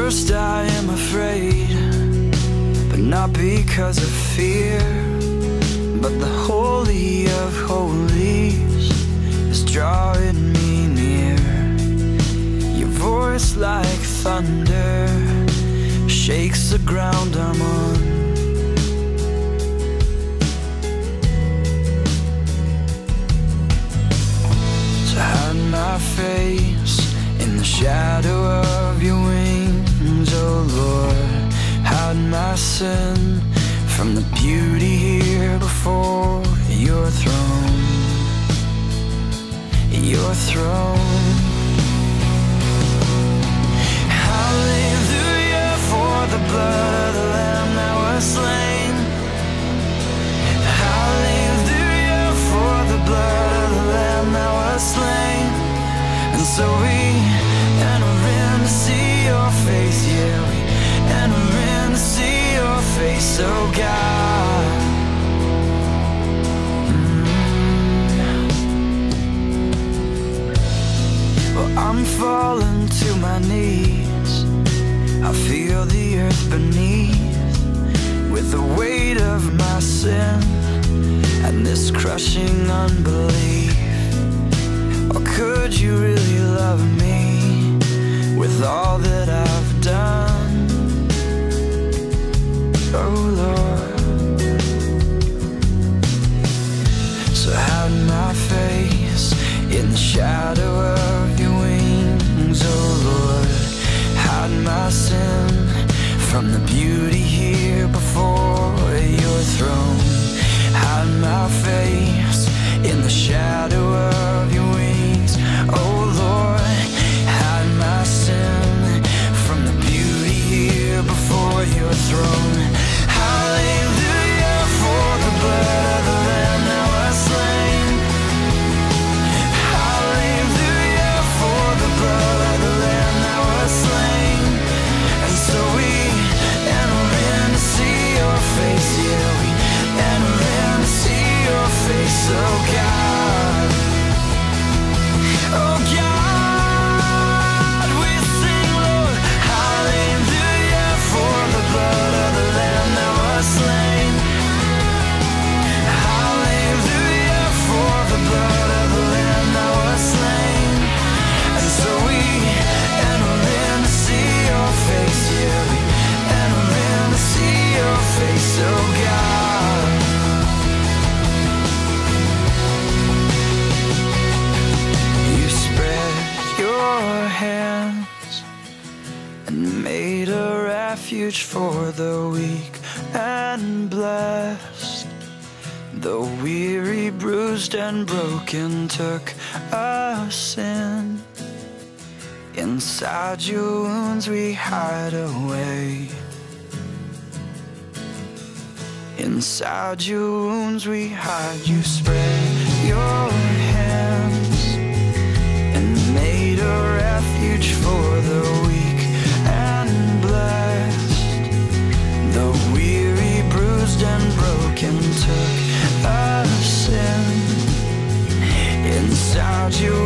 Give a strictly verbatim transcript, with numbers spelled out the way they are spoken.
first I am afraid, but not because of fear, but the Holy of Holies is drawing me near. Your voice like thunder shakes the ground I'm on. So hide my face in the shadow of your wings, oh Lord. Hide my sin from the beauty here before your throne, your throne. Hallelujah for the blood of the Lamb that was slain. Hallelujah for the blood of the Lamb that was slain. And so we enter in to see your face, yeah, we enter in to see your face, oh God. Mm. Well, I'm falling to my knees, I feel the earth beneath with the weight of my sin and this crushing unbelief. Or could you really love me with all that I've done? Oh Lord. So hide my face in the shadow of your wings, oh Lord. Hide my sin from the beauty here before your throne. Hide my face in the shadow of your wings, oh Lord. Hide my sin from the beauty here before your throne. Hallelujah for the blood of the Lamb that was slain. Hallelujah for the blood of the Lamb that was slain. And so we enter in to see your face, yeah, we enter in to see your face, oh God. Oh God, we sing, Lord, hallelujah for the blood of the Lamb that was slain. Hallelujah for the blood of the Lamb that was slain. And so we enter in to see your face, yeah, we enter in to see your face, oh God. You spread your hands and made a refuge for the weak and blessed. The weary, bruised and broken took us in. Inside your wounds we hide away. Inside your wounds we hide. You spread your hands and made a refuge for the weak and blessed. The weary, bruised and broken took us in. Inside your